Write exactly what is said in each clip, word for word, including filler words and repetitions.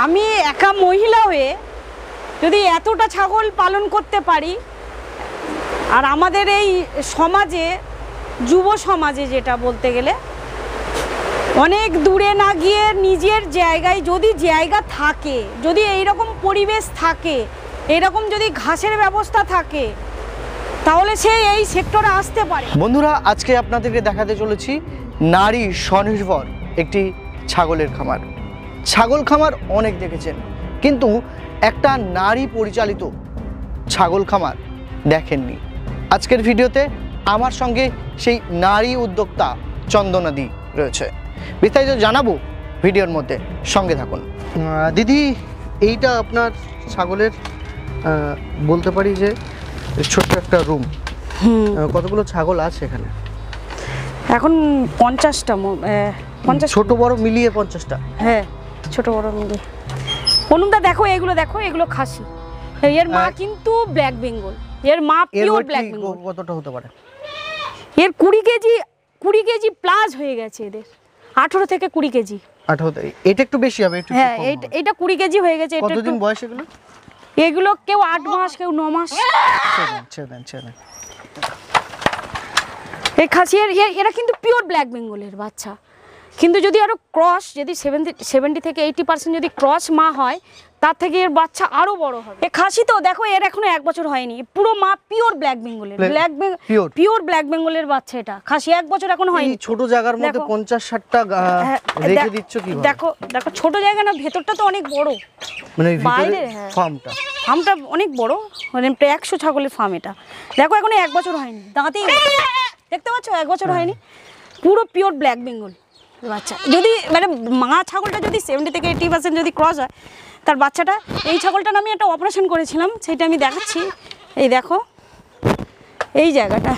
আমি একা মহিলা হয়ে যদি এতটা ছাগল পালন করতে পারি, আর আমাদের এই সমাজে, যুব সমাজে যেটা বলতে গেলে, অনেক দূরে না গিয়ে নিজের জায়গায় যদি জায়গা থাকে, যদি এইরকম পরিবেশ থাকে, এইরকম যদি ঘাসের ব্যবস্থা থাকে, তাহলে সে এই সেক্টরে আসতে পারে। বন্ধুরা, আজকে আপনাদেরকে দেখাতে চলেছি নারী স্বনির্ভর একটি ছাগলের খামার। ছাগল খামার অনেক দেখেছেন, কিন্তু একটা নারী পরিচালিত ছাগল খামার দেখেননি। আজকের ভিডিওতে আমার সঙ্গে সেই নারী উদ্যোক্তা চন্দনা দি রয়েছে, বিস্তারিত জানাবো ভিডিওর মধ্যে, সঙ্গে থাকুন। দিদি, এইটা আপনার ছাগলের বলতে পারি যে ছোট্ট একটা রুম, কতগুলো ছাগল আছে এখানে? এখন পঞ্চাশটা, পঞ্চাশ, ছোট বড় মিলিয়ে পঞ্চাশটা। হ্যাঁ, ছোট বড় মিলিয়ে। অনুমদা দেখো, এগুলো দেখো, এগুলো খাসি। এর মা কিন্তু ব্ল্যাক বেঙ্গল, এর মা পিওর ব্ল্যাক বেঙ্গল। কতটা হতে পারে? এর কুড়ি কেজি, কুড়ি কেজি প্লাস হয়ে গেছে এদের, আঠারো থেকে কুড়ি কেজি। আঠারো, এটা একটু বেশি হবে। হ্যাঁ, এটা কুড়ি কেজি হয়ে গেছে। কতদিন বয়স এগুলো? এগুলো কেউ আট মাস, কেউ ন মাস। এই খাসি এরা কিন্তু পিওর ব্ল্যাক বেঙ্গলের বাচ্চা, কিন্তু যদি আরো ক্রস, যদি সেভেন্টি সেভেন্টি থেকে এইটি পার্সেন্ট যদি ক্রস মা হয়, তার থেকে এর বাচ্চা আরো বড় হবে। এই খাসি তো দেখো, এর এখনো এক বছর হয়নি, পুরো মা পিওর ব্ল্যাক বেঙ্গলের, ব্ল্যাক পিওর ব্ল্যাক বেঙ্গলের বাচ্চা। এটা খাসি এক বছর এখনো হয়নি। ছোট জায়গার মধ্যে পঞ্চাশ ষাটটা রেখে দিচ্ছ কি? দেখো দেখো, ছোট জায়গা না, ভেতরটা তো অনেক বড়, মানে বাইরে ফার্মটা ফার্মটা অনেক বড়, মানে প্রায় একশো ছাগলের ফার্ম এটা। দেখো এখনো এক বছর হয়নি, দাঁতেই দেখতে পাচ্ছ, এক বছর হয়নি, পুরো পিওর ব্ল্যাক বেঙ্গল বাচ্চা। যদি মানে মা ছাগলটা যদি সেভেন্টি থেকে এইটি পার্সেন্ট যদি ক্রস হয়, তার বাচ্চাটা, এই ছাগলটার আমি একটা অপারেশন করেছিলাম, সেটা আমি দেখাচ্ছি। এই দেখো, এই জায়গাটা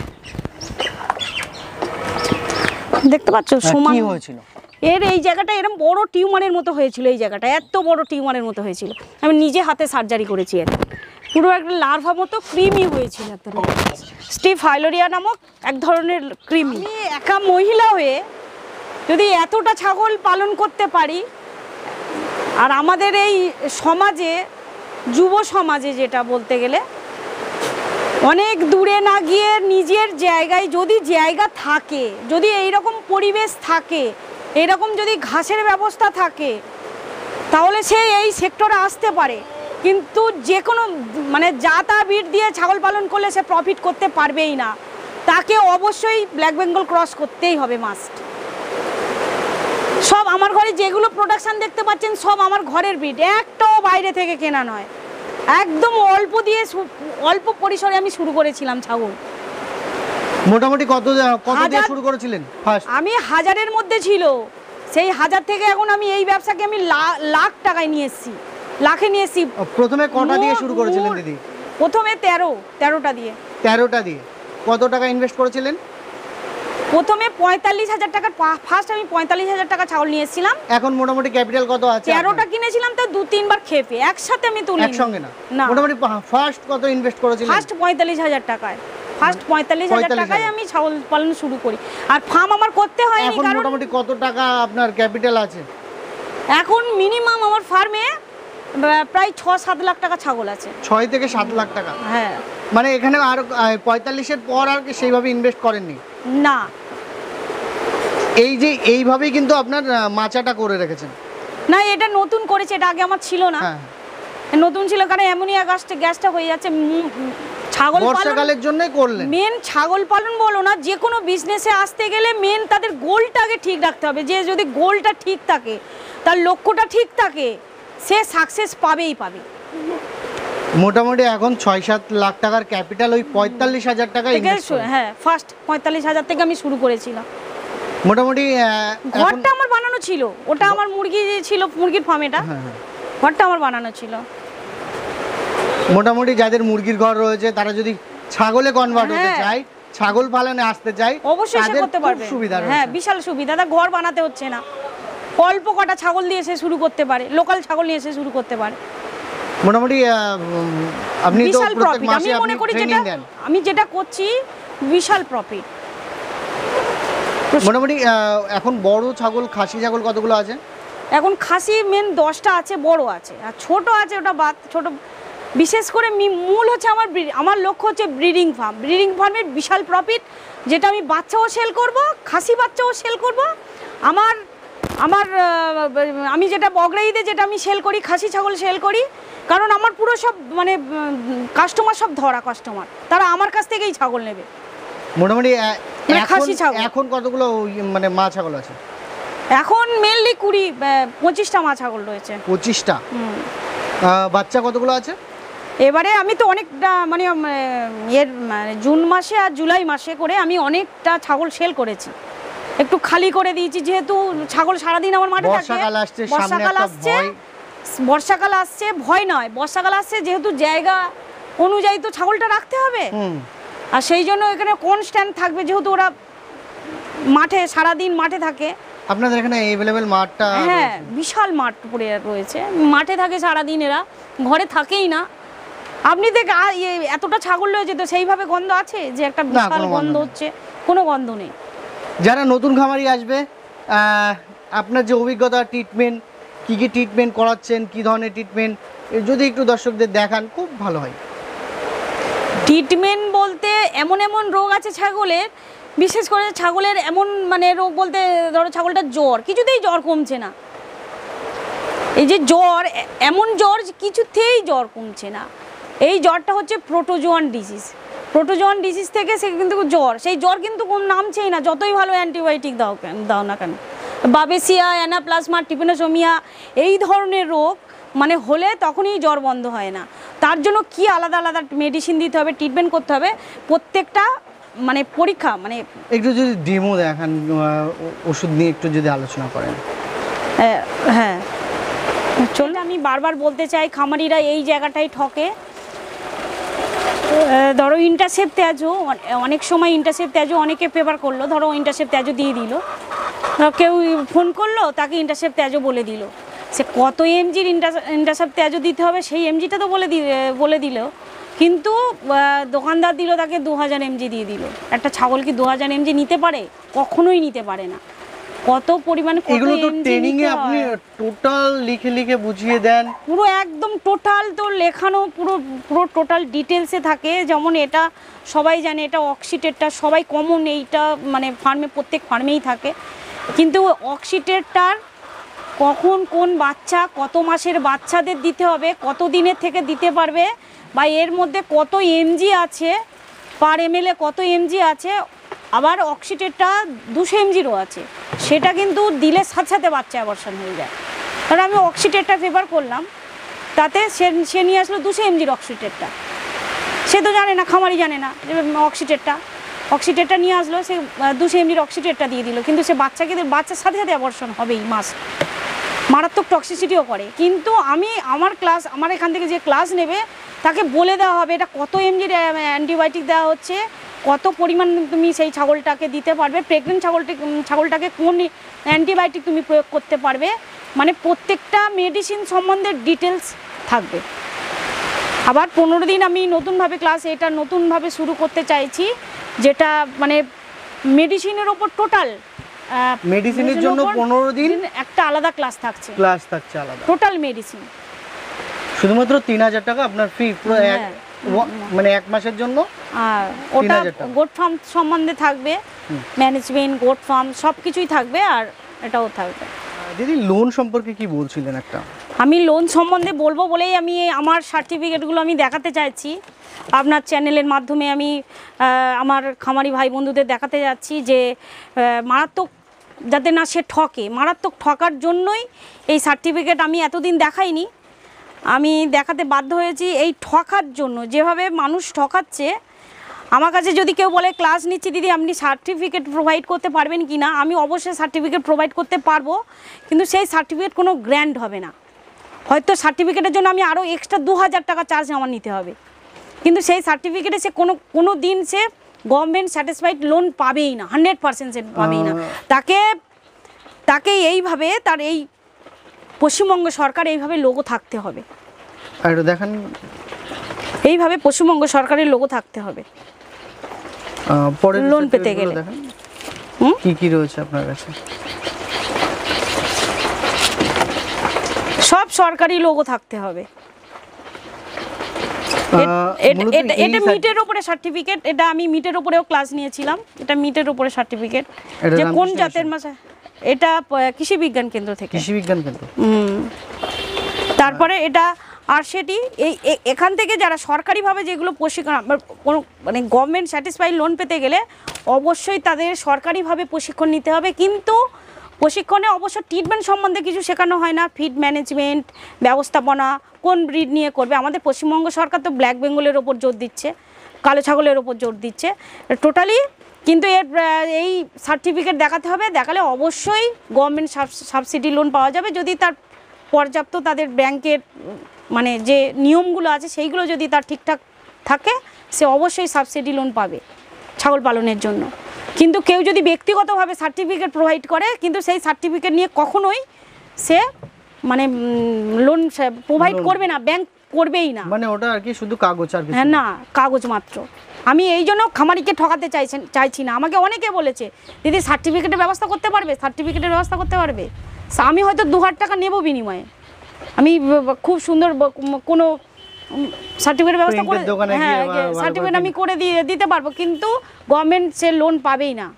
দেখতে পাচ্ছ, সমান হয়েছিল এর, এই জায়গাটা এরকম বড় টিউমারের মতো হয়েছিল। এই জায়গাটা এত বড় টিউমারের মতো হয়েছিল, আমি নিজে হাতে সার্জারি করেছি। এর পুরো একটা লার্ভা মতো ক্রিমি হয়েছিল, একটা স্টিফ হাইলোরিয়া নামক এক ধরনের ক্রিমি। আমি একা মহিলা হয়ে যদি এতটা ছাগল পালন করতে পারি, আর আমাদের এই সমাজে, যুব সমাজে যেটা বলতে গেলে, অনেক দূরে না গিয়ে নিজের জায়গায় যদি জায়গা থাকে, যদি এইরকম পরিবেশ থাকে, এইরকম যদি ঘাসের ব্যবস্থা থাকে, তাহলে সে এই সেক্টরে আসতে পারে। কিন্তু যে কোনো মানে যা তা বিট দিয়ে ছাগল পালন করলে সে প্রফিট করতে পারবেই না, তাকে অবশ্যই ব্ল্যাক বেঙ্গল ক্রস করতেই হবে, মাস্ট। সব আমার ঘরে যেগুলো প্রোডাকশন দেখতে পাচ্ছেন, সব আমার ঘরের বিট, একটাও বাইরে থেকে কেনা নয়। একদম অল্প দিয়ে, অল্প পরিসরে আমি শুরু করেছিলাম ছাগল। মোটামুটি কত কত দিয়ে শুরু করেছিলেন ফার্স্ট? আমি হাজারের মধ্যে ছিল, সেই হাজার থেকে এখন আমি এই ব্যবসাকে আমি লাখ টাকায় নিয়ে এসেছি, লাখে নিয়ে এসেছি। প্রথমে কটা দিয়ে শুরু করেছিলেন দিদি? প্রথমে তেরো তেরোটা দিয়ে। তেরোটা দিয়ে কত টাকা ইনভেস্ট করেছিলেন? প্রথমে পঁয়তাল্লিশ হাজার টাকার, ফার্স্ট আমি পঁয়তাল্লিশ হাজার টাকা ছাগল নিয়ে এসেছিলাম। এখন মোটামুটি ক্যাপিটাল কত আছে? তেরোটা কিনেছিলাম, তো দু তিনবার খেপে একসাথে আমি তুলি, একসঙ্গে না। মোটামুটি ফার্স্ট কত ইনভেস্ট করেছিলেন? ফার্স্ট পঁয়তাল্লিশ হাজার টাকায়, ফার্স্ট পঁয়তাল্লিশ হাজার টাকায় আমি ছাগল পালন শুরু করি। আর ফার্ম আমার করতে হয়নি। এখন মোটামুটি কত টাকা আপনার ক্যাপিটাল আছে? এখন মিনিমাম আমার ফার্মে প্রায় ছ সাত লাখ টাকা ছাগল আছে। ছয় থেকে সাত লাখ টাকা? হ্যাঁ। মানে এখানে আর পঁয়তাল্লিশের পর আর সেইভাবে ইনভেস্ট করেননি? না। এই যে এইভাবেই কিন্তু আপনার মাচাটা করে রেখেছেন? না, এটা নতুন করেছে, এটা আগে আমার ছিল না। হ্যাঁ, নতুন ছিল, কারণ অ্যামোনিয়া গ্যাসটা গ্যাসটা হয়ে যাচ্ছে। ছাগল বর্ষাকালের জন্যই করলেন? মেন ছাগল পালন বলো না, যে কোনো বিজনেসে আসতে গেলে মেন তাদের গোলটা আগে ঠিক রাখতে হবে। যে যদি গোলটা ঠিক থাকে, তার লক্ষ্যটা ঠিক থাকে, সে সাকসেস পাবেই পাবে। মোটামুটি এখন ছয় সাত লাখ টাকার ক্যাপিটাল, ওই পঁয়তাল্লিশ হাজার টাকা ইনভেস্ট। হ্যাঁ, ফার্স্ট পঁয়তাল্লিশ হাজার থেকে আমি শুরু করেছিলাম। মোটামুটি ঘরটা আমার বানানো ছিল, ওটা আমার মুরগি ছিল, মুরগির ফার্ম, এটা ঘরটা আমার বানানো ছিল। মোটামুটি যাদের মুরগির ঘর রয়েছে, তারা যদি ছাগলে কনভার্ট হতে চায়, ছাগল পালনে আসতে চায়, অবশ্যই সে করতে পারবে। সুবিধা, হ্যাঁ, বিশাল সুবিধা। তা ঘর বানাতে হচ্ছে না, অল্প কটা ছাগল দিয়ে সে শুরু করতে পারে, লোকাল ছাগল নিয়ে সে শুরু করতে পারে। মোটামুটি আপনি তো প্রত্যেক মাসে আমি মনে করি যেটা আমি যেটা করছি বিশাল প্রফিট। মোটামুটি এখন বড় ছাগল, খাসি ছাগল কতগুলো আছে? এখন খাসি মেন দশটা আছে, বড় আছে, আর ছোট আছে ওটা বাদ। ছোট বিশেষ করে মূল হচ্ছে আমার আমার লক্ষ্য হচ্ছে ব্রিডিং ফার্ম। ব্রিডিং ফার্মের বিশাল প্রফিট, যেটা আমি বাচ্চাও সেল করব, খাসি বাচ্চাও সেল করব। আমার আমার আমি যেটা বগরাইতে যেটা আমি সেল করি, খাসি ছাগল সেল করি, কারণ আমার পুরো সব মানে কাস্টমার সব ধরা কাস্টমার, তারা আমার কাছ থেকেই ছাগল নেবে। মোটামুটি খাসি ছাগল এখন কতগুলো মানে মা ছাগল আছে? এখন মেনলি কুড়ি পঁচিশটা মা ছাগল রয়েছে। পঁচিশটা? বাচ্চা কতগুলো আছে? এবারে আমি তো অনেকটা মানে এর মানে জুন মাসে আর জুলাই মাসে করে আমি অনেকটা ছাগল সেল করেছি, একটু খালি করে দিয়েছি, যেহেতু ছাগল সারাদিন আমার মাঠে থাকে। বর্ষাকাল আসছে, বর্ষাকাল আসছে, বর্ষাকাল আসছে ভয় নয়, বর্ষাকাল আসছে যেহেতু জায়গা অনুযায়ী তো ছাগলটা রাখতে হবে, আর সেই জন্য এখানে কনস্ট্যান্ট থাকবে, যেহেতু ওরা মাঠে সারাদিন মাঠে থাকে। আপনাদের এখানে অ্যাভেলেবল মাঠটা? হ্যাঁ, বিশাল মাঠ পড়ে রয়েছে, মাঠে থাকে সারাদিন, এরা ঘরে থাকেই না। আপনি দেখ এতটা ছাগল রয়েছে তো সেইভাবে গন্ধ আছে যে একটা বিশাল গন্ধ হচ্ছে? কোনো গন্ধ নেই। যারা নতুন খামারি আসবে, আপনার যে অভিজ্ঞতা, ট্রিটমেন্ট কি কি ট্রিটমেন্ট করাচ্ছেন, কি ধরনের ট্রিটমেন্ট, যদি একটু দর্শকদের দেখান খুব ভালো হয়। ট্রিটমেন্ট বলতে এমন এমন রোগ আছে ছাগলের, বিশেষ করে ছাগলের এমন মানে রোগ বলতে ধরো ছাগলটার জ্বর, কিছুতেই জ্বর কমছে না। এই যে জ্বর, এমন জ্বর কিছুতেই জ্বর কমছে না, এই জ্বরটা হচ্ছে প্রোটোজোয়ান ডিজিজ। প্রোটোজোয়ান ডিজিজ থেকে সে কিন্তু জ্বর, সেই জ্বর কিন্তু কোন নামছেই না, যতই ভালো অ্যান্টিবায়োটিক দাও কেন দাও না কেন। বাবেসিয়া, অ্যানাপ্লাজমা, ট্রিপেনোসোমিয়া এই ধরনের রোগ মানে হলে তখনই জ্বর বন্ধ হয় না। তার জন্য কি আলাদা আলাদা মেডিসিন দিতে হবে, ট্রিটমেন্ট করতে হবে, প্রত্যেকটা মানে পরীক্ষা মানে একটু যদি ডেমো দেখান, ওষুধ নিয়ে একটু যদি আলোচনা করেন। হ্যাঁ চলুন। আমি বারবার বলতে চাই, খামারিরা এই জায়গাটাই ঠকে। ধরো ইন্টারসেপ্ট তেজও, অনেক সময় ইন্টারসেপ্ট তেজও অনেকে পেপার করলো, ধরো ইন্টারসেপ্ট তেজও দিয়ে দিল, কেউ ফোন করলো তাকে ইন্টারসেপ্ট তেজও বলে দিল, সে কত এমজির ইন্টার ইন্টারসেপ্ট তেজও দিতে হবে সেই এমজিটা তো বলে দি বলে দিল, কিন্তু দোকানদার দিল তাকে দু হাজার এমজি দিয়ে দিল। একটা ছাগল কি দু হাজার এমজি নিতে পারে? কখনোই নিতে পারে না। কত পরিমাণে এগুলো তো ট্রেনিং এ আপনি টোটাল লিখে লিখে বুঝিয়ে দেন? পুরো একদম টোটাল তো লেখানো, পুরো পুরো টোটাল ডিটেলসে থাকে। যেমন এটা সবাই জানে, এটা অক্সিটেটটা সবাই কমন, এইটা মানে ফার্মে প্রত্যেক ফার্মেই থাকে, কিন্তু অক্সিটেটটার কখন কোন বাচ্চা কত মাসের বাচ্চাদের দিতে হবে, কত দিনের থেকে দিতে পারবে, বা এর মধ্যে কত এমজি আছে, পার এমএলএ কত এমজি আছে, আবার অক্সিটেটটা দুশো এমজিরও আছে, সেটা কিন্তু দিলে সাথে সাথে বাচ্চা অ্যাবর্শন হয়ে যায়। কারণ আমি অক্সিটেটটা ফেভার করলাম, তাতে সে সে নিয়ে আসলো দুশো এমজির অক্সিটেটটা, সে তো জানে না, খামারি জানে না যে অক্সিটেটটা অক্সিটেটটা নিয়ে আসলো, সে দুশো এমজির অক্সিটেটটা দিয়ে দিল, কিন্তু সে বাচ্চাকে বাচ্চার সাথে সাথে অ্যাবর্শন হবেই, মাস্ট, মারাত্মক টক্সিসিটিও করে। কিন্তু আমি আমার ক্লাস আমার এখান থেকে যে ক্লাস নেবে তাকে বলে দেওয়া হবে এটা কত এমজির অ্যান্টিবায়োটিক দেওয়া হচ্ছে, কত পরিমাণ তুমি সেই ছাগলটাকে দিতে পারবে, প্রেগনেন্ট ছাগলটি ছাগলটাকে কোন অ্যান্টিবায়োটিক তুমি প্রয়োগ করতে পারবে, মানে প্রত্যেকটা মেডিসিন সম্বন্ধে ডিটেলস থাকবে। আবার পনেরো দিন আমি নতুনভাবে ক্লাস এটা নতুনভাবে শুরু করতে চাইছি, যেটা মানে মেডিসিনের ওপর টোটাল মেডিসিনের জন্য পনেরো দিন একটা আলাদা ক্লাস থাকছে, ক্লাস থাকছে আলাদা টোটাল মেডিসিন। শুধুমাত্র তিন হাজার টাকা আপনার ফি, পুরো এক মানে এক মাসের জন্য। আর ওটা গোট ফার্ম সম্বন্ধে থাকবে, ম্যানেজমেন্ট, গোট ফার্ম সব কিছুই থাকবে, আর এটাও থাকবে। দিদি লোন সম্পর্কে কি বলছিলেন? একটা আমি লোন সম্বন্ধে বলবো বলেই আমি আমার সার্টিফিকেটগুলো আমি দেখাতে চাইছি আপনার চ্যানেলের মাধ্যমে। আমি আমার খামারি ভাই বন্ধুদের দেখাতে যাচ্ছি যে মারাত্মক যাতে না সে ঠকে, মারাত্মক ঠকার জন্যই এই সার্টিফিকেট আমি এতদিন দেখাইনি, আমি দেখাতে বাধ্য হয়েছি এই ঠকার জন্য। যেভাবে মানুষ ঠকাচ্ছে, আমার কাছে যদি কেউ বলে ক্লাস নিচ্ছি দিদি আপনি সার্টিফিকেট প্রোভাইড করতে পারবেন কি না, আমি অবশ্যই সার্টিফিকেট প্রোভাইড করতে পারবো, কিন্তু সেই সার্টিফিকেট কোনো গ্র্যান্ড হবে না। হয়তো সার্টিফিকেটের জন্য আমি আরও এক্সট্রা দু হাজার টাকা চার্জ আমার নিতে হবে, কিন্তু সেই সার্টিফিকেটে সে কোনো কোনো দিন সে গভর্নমেন্ট স্যাটিসফাইড লোন পাবেই না, হান্ড্রেড পার্সেন্ট সে পাবেই না। তাকে তাকে এইভাবে তার এই পশ্চিমবঙ্গ সরকার এইভাবে লোগো থাকতে হবে, আর দেখেন এইভাবে পশ্চিমবঙ্গ সরকারের লোগো থাকতে হবে লোন পেতে গেলে। কি কি রয়েছে আপনার কাছে? সব সরকারি লোগো থাকতে হবে। এটা মিটের উপরে সার্টিফিকেট, এটা আমি মিটের উপরেও ক্লাস নিয়েছিলাম, এটা মিটের উপরে সার্টিফিকেট যে কোন জাতের মাছ। এটা কৃষি বিজ্ঞান কেন্দ্র থেকে, কৃষি বিজ্ঞান কেন্দ্র। তারপরে এটা আর সেটি এই এখান থেকে যারা সরকারিভাবে যেগুলো প্রশিক্ষণ কোনো মানে গভর্নমেন্ট স্যাটিসফাইড লোন পেতে গেলে অবশ্যই তাদের সরকারিভাবে প্রশিক্ষণ নিতে হবে, কিন্তু প্রশিক্ষণে অবশ্য ট্রিটমেন্ট সম্বন্ধে কিছু শেখানো হয় না, ফিড ম্যানেজমেন্ট, ব্যবস্থাপনা, কোন ব্রিড নিয়ে করবে। আমাদের পশ্চিমবঙ্গ সরকার তো ব্ল্যাক বেঙ্গলের ওপর জোর দিচ্ছে, কালো ছাগলের ওপর জোর দিচ্ছে টোটালি, কিন্তু এর এই সার্টিফিকেট দেখাতে হবে, দেখালে অবশ্যই গভর্নমেন্ট সাবসিডি লোন পাওয়া যাবে যদি তার পর্যাপ্ত তাদের ব্যাংকের মানে যে নিয়মগুলো আছে সেইগুলো যদি তার ঠিকঠাক থাকে, সে অবশ্যই সাবসিডি লোন পাবে ছাগল পালনের জন্য। কিন্তু কেউ যদি ব্যক্তিগতভাবে সার্টিফিকেট প্রোভাইড করে, কিন্তু সেই সার্টিফিকেট নিয়ে কখনোই সে মানে লোন প্রোভাইড করবে না, ব্যাংক করবেই না, মানে ওটা আর কি শুধু কাগজ আর হ্যাঁ না কাগজ মাত্র। আমি এই জন্য খামারিকে ঠকাতে চাইছেন চাইছি না। আমাকে অনেকে বলেছে দিদি সার্টিফিকেটের ব্যবস্থা করতে পারবে, সার্টিফিকেটের ব্যবস্থা করতে পারবে। আমি হয়তো দু হাজার টাকা নেব বিনিময়ে, আমি খুব সুন্দর কোনো সার্টিফিকেট ব্যবস্থা করে, হ্যাঁ সার্টিফিকেট আমি করে দিয়ে দিতে পারবো, কিন্তু গভর্নমেন্ট সে লোন পাবেই না।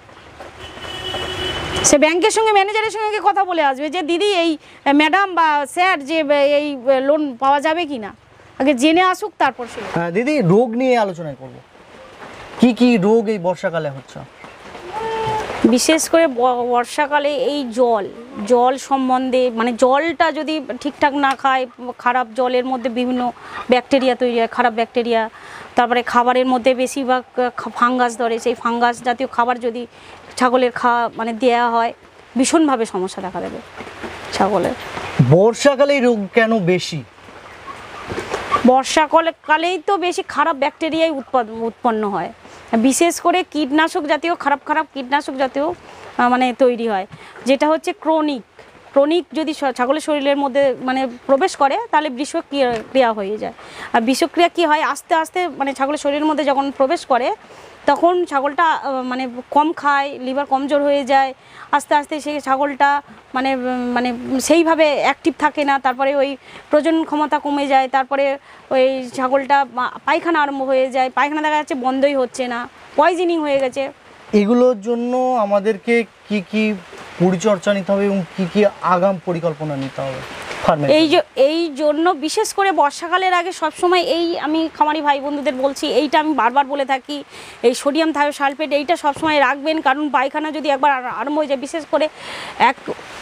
সে ব্যাংকের সঙ্গে ম্যানেজারের সঙ্গে কথা বলে আসবে যে দিদি এই ম্যাডাম বা স্যার যে এই লোন পাওয়া যাবে কি না, আগে জেনে আসুক তারপর সে। হ্যাঁ দিদি, রোগ নিয়ে আলোচনা করব, কি কি রোগ এই বর্ষাকালে হচ্ছে? বিশেষ করে বর্ষাকালে এই জল জল সম্বন্ধে, মানে জলটা যদি ঠিকঠাক না খায়, খারাপ জলের মধ্যে বিভিন্ন ব্যাকটেরিয়া তৈরি হয়, খারাপ ব্যাকটেরিয়া। তারপরে খাবারের মধ্যে বেশিরভাগ ফাঙ্গাস ধরে, সেই ফাঙ্গাস জাতীয় খাবার যদি ছাগলের খাওয়া মানে দেওয়া হয়, ভীষণভাবে সমস্যা দেখা দেবে ছাগলের। বর্ষাকালে এই রোগ কেন বেশি? বর্ষাকালে কালেই তো বেশি খারাপ ব্যাকটেরিয়াই উৎপন্ন হয়, বিশেষ করে কীটনাশক জাতীয় খারাপ খারাপ কীটনাশক জাতীয় মানে তৈরি হয়, যেটা হচ্ছে ক্রনিক ক্রনিক যদি ছাগলের শরীরের মধ্যে মানে প্রবেশ করে তাহলে বিষক্রিয়া হয়ে যায়। আর বিষক্রিয়া কী হয়, আস্তে আস্তে মানে ছাগলের শরীরের মধ্যে যখন প্রবেশ করে তখন ছাগলটা মানে কম খায়, লিভার কমজোর হয়ে যায়, আস্তে আস্তে সেই ছাগলটা মানে মানে সেইভাবে অ্যাক্টিভ থাকে না, তারপরে ওই প্রজনন ক্ষমতা কমে যায়, তারপরে ওই ছাগলটা পায়খানা আরম্ভ হয়ে যায়, পায়খানা দেখা যাচ্ছে বন্ধই হচ্ছে না, পয়জনিং হয়ে গেছে। এগুলোর জন্য আমাদেরকে কি কি পরিচর্যা নিতে হবে এবং কি কি আগাম পরিকল্পনা নিতে হবে? এই যে এই জন্য বিশেষ করে বর্ষাকালের আগে সবসময় এই আমি খামারি ভাই বন্ধুদের বলছি, এইটা আমি বারবার বলে থাকি, এই সোডিয়াম থায়োসালফেট এইটা সবসময় রাখবেন, কারণ পায়খানা যদি একবার আরম্ভ হয়ে যায়, বিশেষ করে এক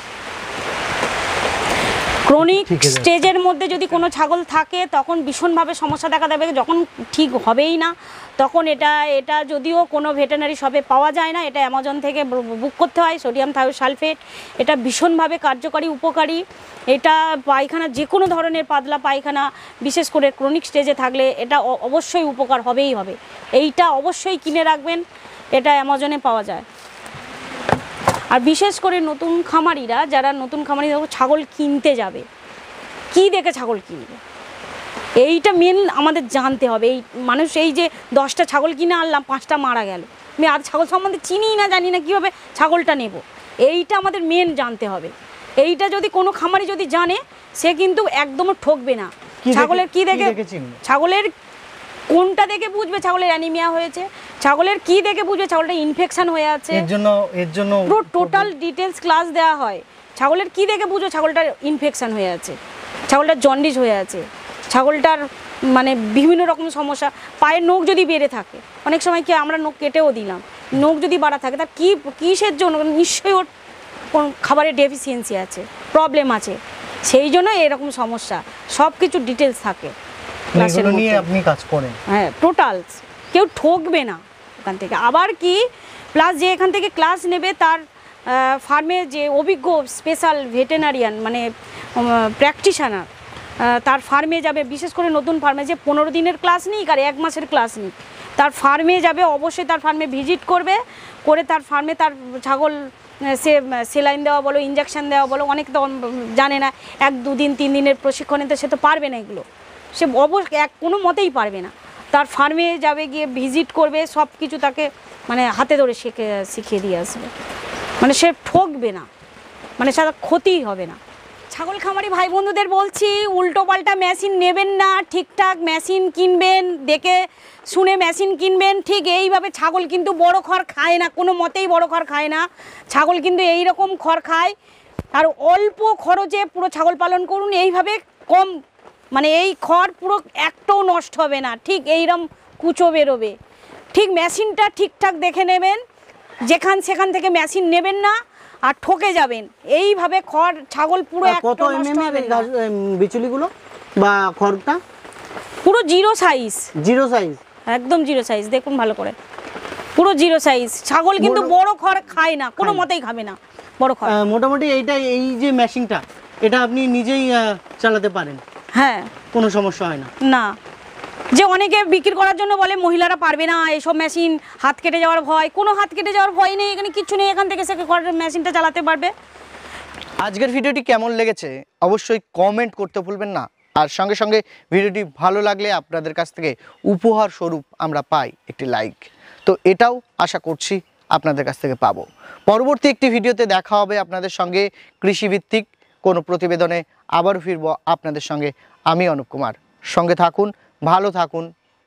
ক্রনিক স্টেজের মধ্যে যদি কোনো ছাগল থাকে তখন ভীষণভাবে সমস্যা দেখা দেবে, যখন ঠিক হবেই না তখন এটা এটা যদিও কোনো ভেটেরিনারি শপে পাওয়া যায় না, এটা অ্যামাজন থেকে বুক করতে হয় সোডিয়াম থায়োসালফেট। এটা ভীষণভাবে কার্যকারী, উপকারী। এটা পায়খানা যে কোনো ধরনের পাতলা পায়খানা বিশেষ করে ক্রনিক স্টেজে থাকলে এটা অবশ্যই উপকার হবেই হবে, এইটা অবশ্যই কিনে রাখবেন, এটা অ্যামাজনে পাওয়া যায়। আর বিশেষ করে নতুন খামারিরা যারা নতুন খামারি ছাগল কিনতে যাবে, কি দেখে ছাগল কিনবে এইটা মেন আমাদের জানতে হবে। এই মানুষ এই যে দশটা ছাগল কিনে আনলাম, পাঁচটা মারা গেল, আমি আর ছাগল সম্বন্ধে চিনি না, জানি না কীভাবে ছাগলটা নেব, এইটা আমাদের মেন জানতে হবে। এইটা যদি কোনো খামারি যদি জানে, সে কিন্তু একদম ঠকবে না। ছাগলের কি দেখে, ছাগলের কোনটা দেখে বুঝবে ছাগলের অ্যানিমিয়া হয়েছে, ছাগলের কি দেখে বুঝবে ছাগলটা ইনফেকশন হয়ে আছে, এর জন্য এর জন্য পুরো টোটাল ডিটেলস ক্লাস দেওয়া হয়। ছাগলের কি দেখে বুঝবে ছাগলটার ইনফেকশন হয়ে আছে, ছাগলটার জন্ডিস হয়ে আছে, ছাগলটার মানে বিভিন্ন রকম সমস্যা, পায়ের নখ যদি বেড়ে থাকে, অনেক সময় কি আমরা নখ কেটেও দিলাম, নখ যদি বাড়া থাকে তার কী কিসের জন্য, নিশ্চয়ই ওর কোন খাবারের ডেফিসিয়েন্সি আছে, প্রবলেম আছে, সেই জন্য এরকম সমস্যা সব কিছু ডিটেলস থাকে এগুলো নিয়ে আপনি কাজ করেন। হ্যাঁ টোটালস, কেউ ঠকবে না ওখান থেকে। আবার কি প্লাস যে এখান থেকে ক্লাস নেবে তার ফার্মে যে অভিজ্ঞ স্পেশাল ভেটেরিনারিয়ান মানে প্র্যাকটিশনার তার ফার্মে যাবে, বিশেষ করে নতুন ফার্মে যে পনেরো দিনের ক্লাস নিক আর এক মাসের ক্লাস নিক, তার ফার্মে যাবে, অবশ্যই তার ফার্মে ভিজিট করবে, করে তার ফার্মে তার ছাগল সে সেলাইন দেওয়া বলো, ইঞ্জেকশন দেওয়া বলো, অনেক তো জানে না, এক দুদিন তিন দিনের প্রশিক্ষণে তো সে তো পারবে না এগুলো, সে অবশ্যই এক কোনো মতেই পারবে না। তার ফার্মে যাবে, গিয়ে ভিজিট করবে, সব কিছু তাকে মানে হাতে ধরে শিখে শিখিয়ে দিয়ে আসবে, মানে সে ঠকবে না, মানে সারা ক্ষতিই হবে না, ছাগল খামারি ভাই বন্ধুদের বলছি, উল্টো পাল্টা মেশিন নেবেন না, ঠিকঠাক মেশিন কিনবেন, দেখে শুনে মেশিন কিনবেন। ঠিক এইভাবে ছাগল কিন্তু বড় খড় খায় না, কোনো মতেই বড় খড় খায় না। ছাগল কিন্তু এই রকম খড় খায়। আর অল্প খরচে পুরো ছাগল পালন করুন, এইভাবে কম মানে এই খড় পুরো একটাও নষ্ট হবে না, ঠিক এইরকম কুচো বেরোবে। ঠিক মেশিনটা ঠিকঠাক দেখে নেবেন, যেখান সেখান থেকে মেশিন নেবেন না আর ঠকে যাবেন। এইভাবে খড় ছাগল পুরো কত এমএম এর বিচুলিগুলো বা খড়টা? পুরো জিরো সাইজ, জিরো সাইজ, একদম জিরো সাইজ। দেখুন ভালো করে, পুরো জিরো সাইজ। ছাগল কিন্তু বড় খড় খায় না, কোনো মতেই খাবে না বড় খড়। মোটামুটি এইটা, এই যে মেশিনটা, এটা আপনি নিজেই চালাতে পারেন? হ্যাঁ, কোনো সমস্যা হয় না। না, যে অনেকে বিক্রি করার জন্য বলে মহিলারা পারবে না এসব মেশিন, হাত কেটে যাওয়ার ভয়। কোনো হাত কেটে যাওয়ার ভয় নেই, এখানে কিচ্ছু নেই। এখান থেকে সে মেশিনটা চালাতে পারবে। আজকের ভিডিওটি কেমন লেগেছে অবশ্যই কমেন্ট করতে ভুলবেন না। আর সঙ্গে সঙ্গে ভিডিওটি ভালো লাগলে আপনাদের কাছ থেকে উপহার স্বরূপ আমরা পাই একটি লাইক, তো এটাও আশা করছি আপনাদের কাছ থেকে পাবো। পরবর্তী একটি ভিডিওতে দেখা হবে আপনাদের সঙ্গে কৃষিভিত্তিক কোনো প্রতিবেদনে। আবারও ফিরবো আপনাদের সঙ্গে আমি অনুপ কুমার। সঙ্গে থাকুন, ভালো থাকুন,